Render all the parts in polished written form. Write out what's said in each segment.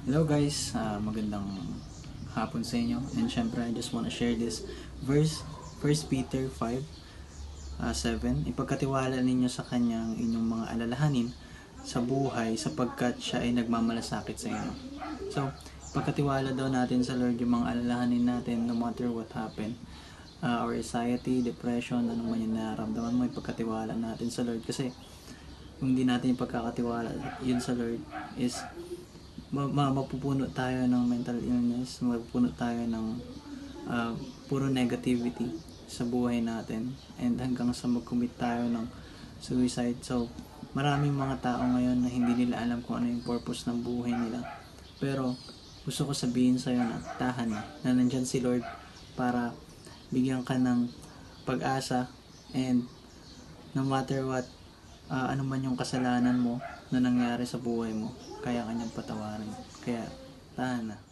Hello guys, magandang hapon sa inyo. And syempre, I just want to share this verse, 1 Peter 5:7. Ipagkatiwala ninyo sa kanyang inyong mga alalahanin sa buhay sapagkat siya ay nagmamalasakit sa inyo. So, ipagkatiwala daw natin sa Lord yung mga alalahanin natin no matter what happen. Or anxiety, depression, anong man yung nararamdaman mo, ipagkatiwala natin sa Lord. Kasi kung hindi natin ipagkakatiwala yun sa Lord is mapupuno tayo ng mental illness, mapupuno tayo ng puro negativity sa buhay natin, and hanggang sa mag-commit tayo ng suicide. So, maraming mga tao ngayon na hindi nila alam kung ano yung purpose ng buhay nila. Pero, gusto ko sabihin sa'yo na tahan na nandyan si Lord para bigyan ka ng pag-asa, and no matter what, ano man yung kasalanan mo na nangyari sa buhay mo, kaya kanyang patawarin. Kaya, tahan na.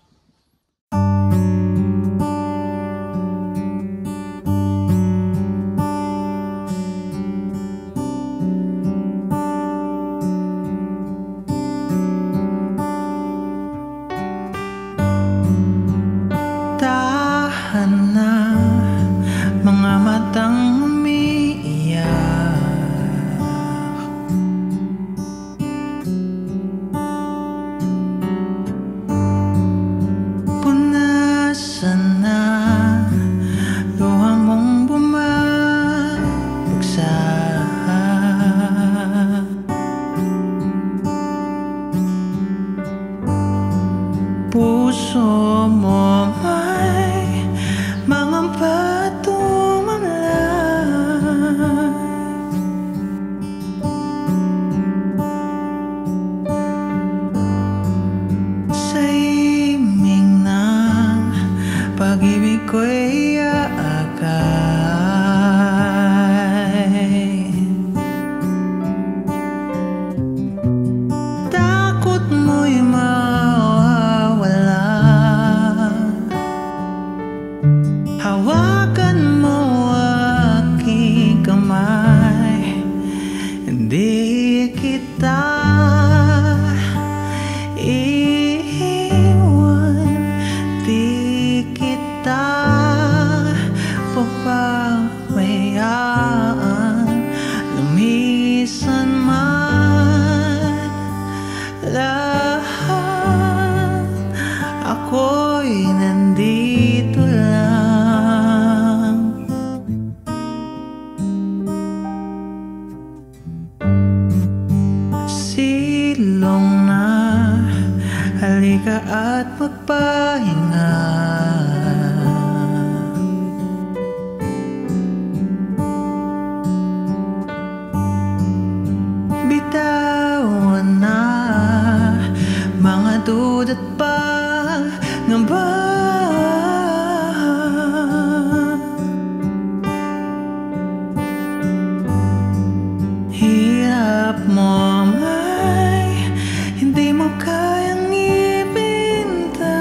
Tahan na, mga matang umiiyak. Punasan na luha mong bumabagsak. Puso mo may mga patumalay. Sa himig ng pag-ibig ko'y aakay. Takot mo'y mawawala. Hawakan mo aking kamay, hindi kita iiwan, di kita papabayaan. Lumisan man lahat, ako'y nandito lang. Silong na, halika at magpahinga. Bitawan na mga duda't pangamba. Hirap mo may hindi mo kayang ibinta.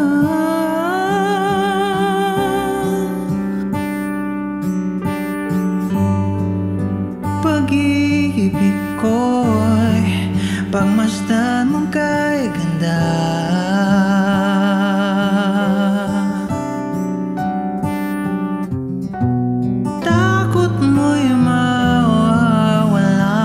Pag-ibig ko'y pagmasdan mong kay ganda. Takot mo'y mawawala.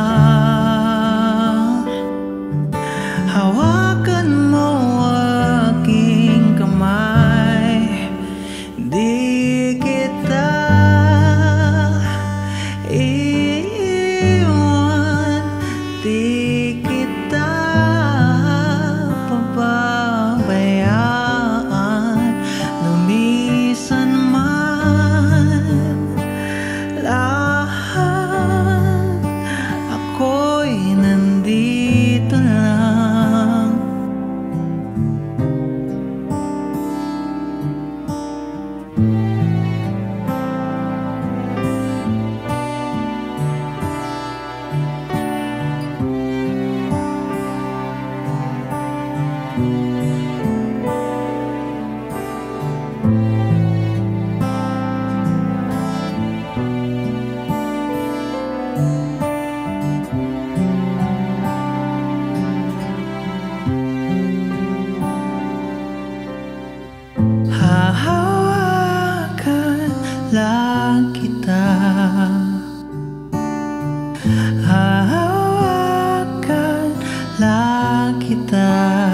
Hawakan mo aking kamay, di kita iiwan, di kita pababayaan. Lumisan man lahat, ako'y nandito lang. kita.